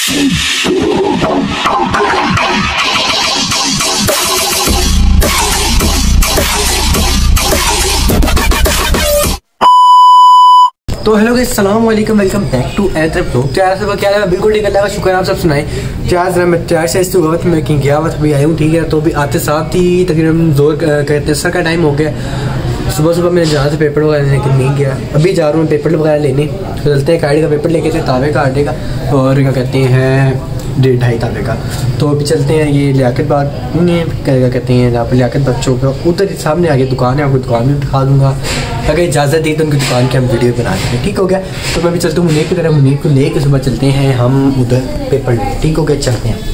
तो hello guys, अस्सलाम वालेकुम, welcome back to another vlog. तो यार सब क्या है, बिल्कुल ठीक है, शुक्र है, आप सब सुनाएं। तो यार मैं तैयार से वक्त में कहीं गया हुआ था, अभी आया हूँ, ठीक है। तो अभी आते साथ ही तकरीबन जोर कहते सर का टाइम हो गया। सुबह सुबह मैंने जहाँ से पेपर वगैरह लेने के नहीं गया, अभी जा रहा हूँ पेपर वगैरह लेने। तो चलते हैं, गाड़ी का पेपर लेके थे, तावे का आटे का, और क्या कहते हैं 1.5 तावे का। तो अभी चलते हैं, ये लियाकत बाग क्या कहते हैं, जहाँ पर लियाकत बच्चों का उधर सामने आगे दुकान है, आपको दुकान में दिखा दूँगा। अगर इजाज़त दी तो उनकी दुकान की हम वीडियो बना देंगे, ठीक हो गया। तो मैं भी चलता हूँ मुनीब की तरफ, मुनीब को लेकर सुबह चलते हैं हम उधर पेपर लें, ठीक हो गया, चलते हैं।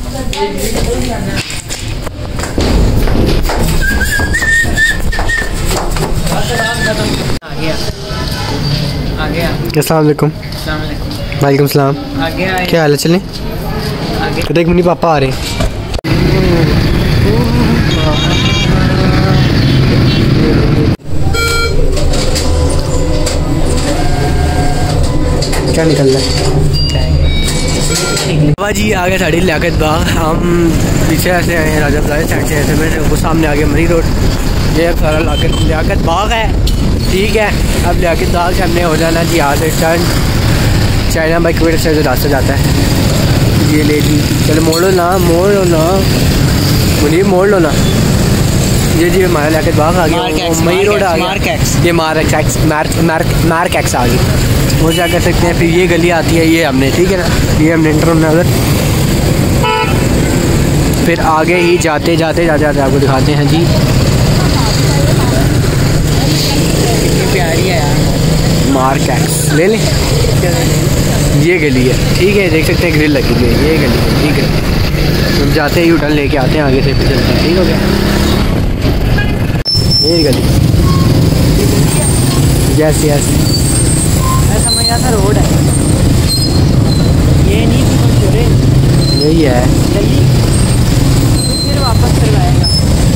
अस्सलाम वालेकुम। वालेकुम सलाम। क्या हाल है, चलें? तो देख मुनीब पापा आ रहे हैं। क्या निकल रहा है जी? आगे साड़ी लियाकत बाग, हम पीछे ऐसे आए हैं, राजा प्लाजा साइड से ऐसे, मेरे वो सामने आगे मरी रोड, ये सारा लियाकत बाग है, ठीक है। अब लियाकत बाग से हमने हो जाना जी यहाँ से टर्न, चाइना बाइक वेट से जो रास्ता जाता है, ये ले जी। चलो मोड़ो ना, मुनीब मोड़ लो ना। ये जी हमारा लियाकत बाग आ गया, मरी रोड आ गया, ये मार्क एक्स आ गई, वो क्या कर सकते हैं। फिर ये गली आती है, ये हमने, ठीक है ना, ये हमने इंटर होना उधर। फिर आगे ही जाते जाते आपको दिखाते हैं जी, कितनी प्यारी है यार, मार्क एक्स ले लें, ये गली है, ठीक है, देख सकते हैं ग्रिल लगी हुई है, ये गली है, ठीक है। हम जाते ही उठन लेके आते हैं, आगे से फिर चलते हैं, ठीक हो गया। ये गली, यस था रोड है, ये नहीं यही है, फिर वापस करवाएगा।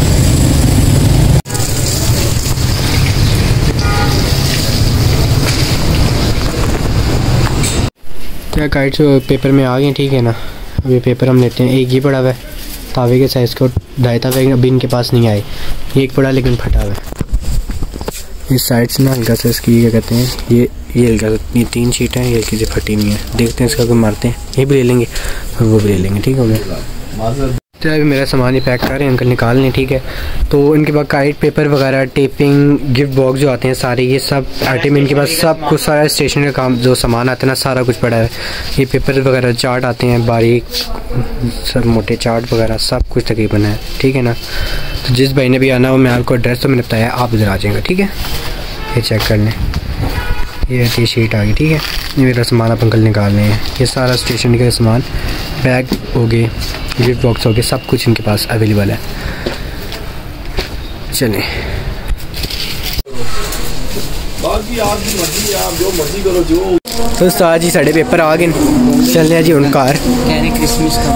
क्या काइट पेपर में आ गए, ठीक है ना। अब ये पेपर हम लेते हैं, एक ही पड़ा हुआ है तावे के साइज़ को, 2.5 तावे अभी इनके पास नहीं आए, एक पड़ा लेकिन फटा हुआ है। इस साइड से ना हल्का सा इसकी क्या कहते हैं, ये हल्का सा, ये 3 शीट है, ये हल्की सी फटी नहीं है, देखते हैं इसका कोई मारते हैं, ये भी ले लेंगे और वो भी ले लेंगे, ठीक हो गया। तो अभी मेरा सामान ही पैक कर रहे हैं अंकल, निकाल लें, ठीक है। तो इनके पास काइट पेपर वगैरह, टेपिंग, गिफ्ट बॉक्स जो आते हैं सारे, ये सब आइटम इनके पास, सब कुछ सारा स्टेशनरी का काम जो सामान आता है ना, सारा कुछ पड़ा है। ये पेपर वगैरह, चार्ट आते हैं बारीक, सब मोटे चार्ट वगैरह, सब कुछ तकरीबन है, ठीक है ना। तो जिस भाई ने भी आना हो, मैं आपको एड्रेस तो मैंने बताया, आप इधर आ जाएंगे, ठीक है। ये चेक कर लें, ये शीट आ गई, ठीक है। ये मेरा सामान आप अंकल निकाल रहे हैं, ये सारा स्टेशनरी का सामान, बैग हो गए, गिफ्ट बॉक्स हो गए, सब कुछ इनके पास अवेलेबल है। चलें, तो आज ही साढ़े पेपर आ गए, चलने हैं जी उन कार क्रिसमस का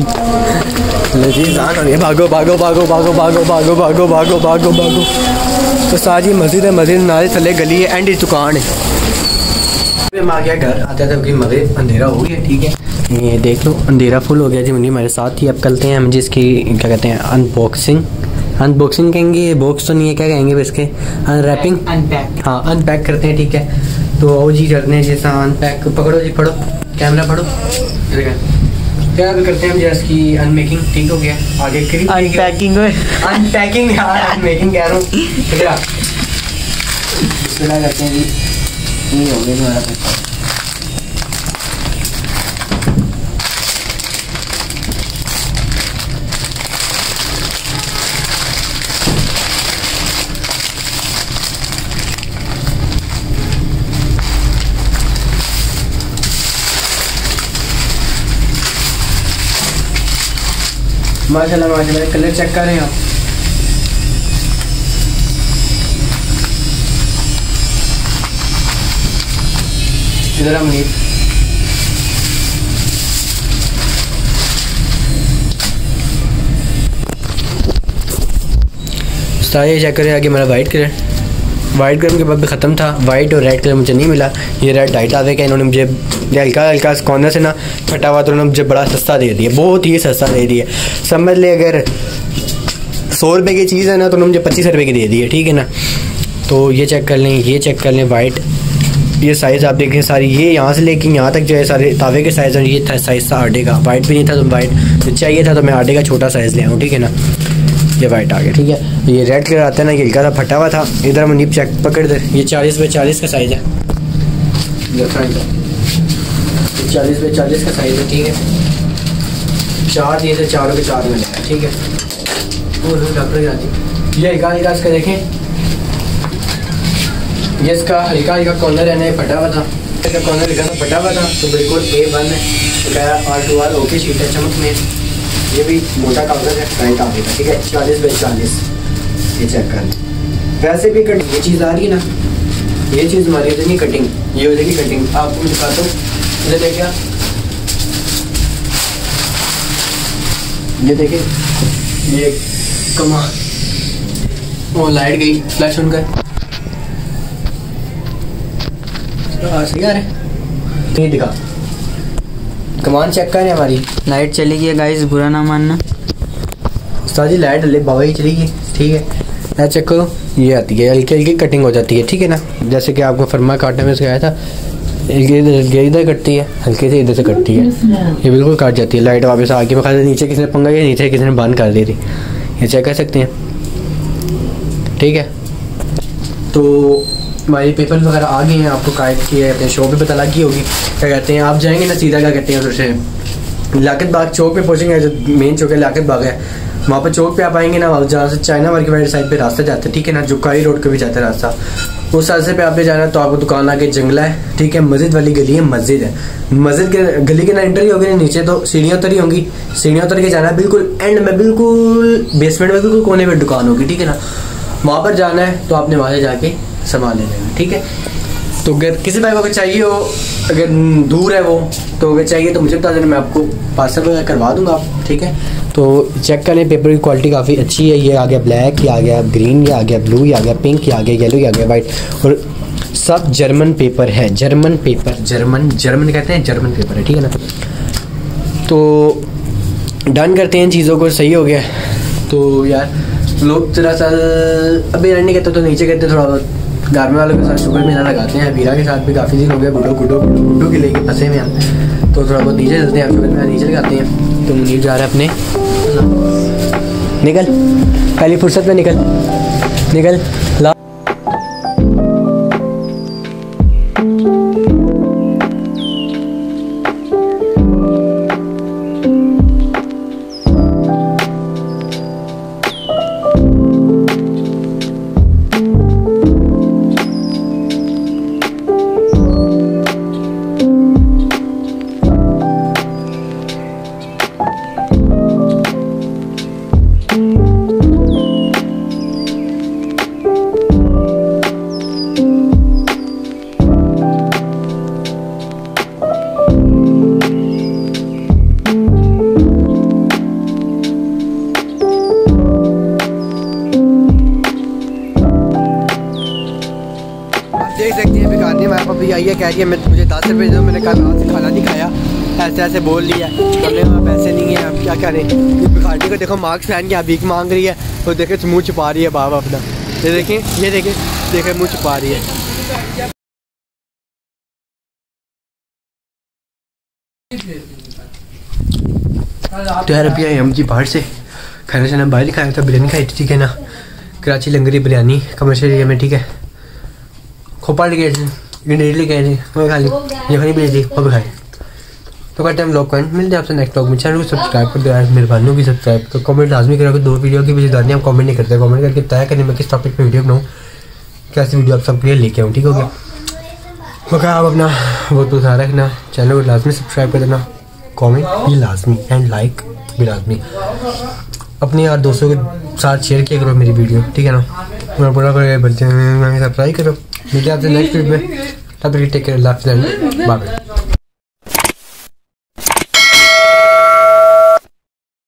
भागो भागो भागो भागो भागो भागो भागो भागो भागो भागो। तो साथ ही मस्जिद है, मस्जिद नाले थले गली है, एंड दुकान है। हम आ गया घर, आते थे क्योंकि मगरिब अंधेरा हो गया, ठीक है। ये देख लो अंधेरा फुल हो गया जी। मुझे हमारे साथ ही अब चलते हैं हम जिसकी क्या कहते हैं अनबॉक्सिंग कहेंगे, बॉक्स तो नहीं है, क्या कहेंगे इसके, अनरैपिंग, अनपैक, हाँ अनपैक करते हैं, ठीक है। तो आओ जी करते हैं, जैसा अनपैक, पकड़ो जी, पढ़ो कैमरा, पढ़ो क्या करते हैं हम जैसे की अनमेकिंग, ठीक हो गया। आगे अनपैकिंग यार, अनमेकिंग कह रहा हूँ, करते हैं जी, ये हो गया तुम्हारा पेपर। माशाल्लाह माशाल्लाह, कलर चेक कर रहे हैं आप, इधर हम नहीं, सारे चेक करें, आगे हमारा वाइट कलर, वाइट कलर के बाद भी ख़त्म था, वाइट और रेड कलर मुझे नहीं मिला। ये रेड 2.5 आवे का इन्होंने मुझे हल्का हल्का कॉर्नर से ना फटा हुआ, तो उन्होंने मुझे बड़ा सस्ता दे दिया, बहुत ही सस्ता दे दिया। समझ ले अगर 100 रुपये की चीज़ है ना तो उन्होंने मुझे 25 रुपये की दे दी है, ठीक है ना। तो ये चेक कर लें, ये चेक कर लें वाइट, ये साइज़ आप देखें सारी, ये यहाँ से लेके यहाँ तक जो है सारे तावे के साइज़ हैं। ये था साइज़ था 8 का, वाइट भी नहीं था तो वाइट चाहिए था तो मैं 8 का छोटा साइज़ ले आऊँ, ठीक है ना। ये वाइट आ गया, ठीक है। ये रेड कलर आता है ना, ये हल्का सा फटा हुआ था। इधर मुनीब चेक पकड़ दे, ये 40 बाई 40 का साइज़ है, 40 बाई 40 का साइज़ है, ठीक है। 4 दिए थे, चारों के 4 मिले हैं, ठीक है। ये हल्का हल्का इसका देखें, ये इसका हल्का हल्का कॉर्नर है ना, फटा हुआ था, इसका कॉर्नर हल्का सा फटा हुआ था, तो बिल्कुल A1 है, R2R ओके शीट है चमक में। ये भी मोटा कागज़ है, राइट आगे का, ठीक है। 40 बाई 40, ये चेक कर लें। वैसे भी कट ये चीज़ आ रही है ना, ये चीज़ हमारी हो जाएगी कटिंग, ये हो जाएगी कटिंग। आपको मैं दिखाता हूँ, इधर देखिए, ये देखिए, ये कमाल, वो लाइट गई फ्लैश उनका सही आ रहा है, ये दिखा कमान चेक करें, हमारी लाइट चली गई गाइस, बुरा ना मानना। उस्ताद जी लाइट डले बाबा ही चली गई, ठीक है। लाइट चेक करो, ये आती है हल्की हल्की कटिंग हो जाती है, ठीक है ना। जैसे कि आपको फरमा काटने में सिखाया था, इधर कटती है, हल्के से इधर से कटती है, ये बिल्कुल काट जाती है। लाइट वापस आगे में खाते नीचे किसी ने पंगा किया, नीचे किसी ने बंद कर दी थी, ये चेक कर सकते हैं, ठीक है। तो हमारे पेपर वगैरह आ गए हैं, आपको काट की है, अपने शो पे पता लगी होगी। क्या कहते हैं, आप जाएंगे ना सीधा, क्या कहते हैं उधर से लियाकत बाग चौक पे पहुँचेंगे, जो मेन चौक है लियाकत बाग है, वहाँ पर चौक पे आप आएंगे ना, जहाँ से चाइना मार्केट वाली साइड पे रास्ता जाता है, ठीक है ना। जुकारी रोड का भी जाता है रास्ता, उस रास्ते पे आपने जाना है तो आपको दुकान आके जंगला है, ठीक है। मस्जिद वाली गली है, मस्जिद है, मस्जिद के गली के ना एंट्री होगी, नीचे तो सीढ़ियाँ उतरी होंगी, सीढ़ियाँ उतर के जाना है, बिल्कुल एंड में, बिल्कुल बेसमेंट में, बिल्कुल कोने में दुकान होगी, ठीक है ना। वहाँ पर जाना है तो आपने वहाँ से जाके सामान ले लेना, ठीक है। तो अगर किसी भाई को अगर चाहिए हो, अगर दूर है वो, तो अगर चाहिए तो मुझे बता देना, मैं आपको पार्सल वगैरह करवा दूंगा आप, ठीक है। तो चेक करें, पेपर की क्वालिटी काफ़ी अच्छी है। ये आ गया ब्लैक, ये आ गया ग्रीन, ये आ गया ब्लू, ये आ गया पिंक, ये आ गया येलो, ये आ गया वाइट, और सब जर्मन पेपर है, जर्मन पेपर, जर्मन कहते हैं, जर्मन पेपर है, ठीक है ना। तो डन करते हैं चीज़ों को, सही हो गया। तो यार लोग थोड़ा सा अभी रन नहीं कहते तो नीचे कहते, थोड़ा बहुत घर में वालों के साथ शुगर मेला लगाते हैं। वीरा के साथ भी काफ़ी दिन हो गया, गुड्डो के लेके फंसे में हम, तो थोड़ा बहुत नीचे चलते हैं, शुगर मेला नीचे लगाते हैं। तो मुनीर जा रहा है अपने, निकल पहली फुर्सत में निकल ला। देख सकते हैं भिखारी हमारे पास भी आई है, कह रही है मुझे 10 रुपये दो, मैंने कहा आज से खाना नहीं खाया, ऐसे बोल लिया, हमने वहाँ पैसे नहीं है, अब क्या करें। भिखारी को देखो मास्क पहन के आप भीख मांग रही है, तो देखे मुँह छुपा रही है बाबा अपना, ये देखें मुँह छुपा रही है। तो यार अभी आए हम जी बाहर से, खाना शाना बाहर ही खाया था, बिरयानी खाई थी, ठीक है ना। कराची लंगरी बिरयानी कमर्शियल एरिया में, ठीक है। खोपाल गए थे, इडली गए थे, वो खा ली, ये खानी भेज दी, वो भी खाई। तो करते हैं व्लॉग को एंड, मिलते हैं आपसे नेक्स्ट व्लॉग में। चैनल को सब्सक्राइब कर दो यार, मेहरबानी होगी सब्सक्राइब, तो कमेंट लाजमी करो। 2 वीडियो की वजह दानी हम कमेंट नहीं करते, कमेंट करके तय करें मैं किस टॉपिक पे वीडियो बनाऊँ, कैसी वीडियो आप सबके लिए लेके आऊँ, ठीक हो गया। मगर आप अपना बहुत ख्याल रखना, चैनल को लाजमी सब्सक्राइब कर देना, कमेंट भी लाजमी एंड लाइक भी लाजमी, अपने यार दोस्तों के साथ शेयर किया करो मेरी वीडियो, ठीक है ना। मैं पूरा कर बच्चे सब्सक्राइब करो। मिलते हैं आपसे नेक्स्ट वीडियो में, तब तक टेक केयर, अल्लाह हाफ़िज़, बाय।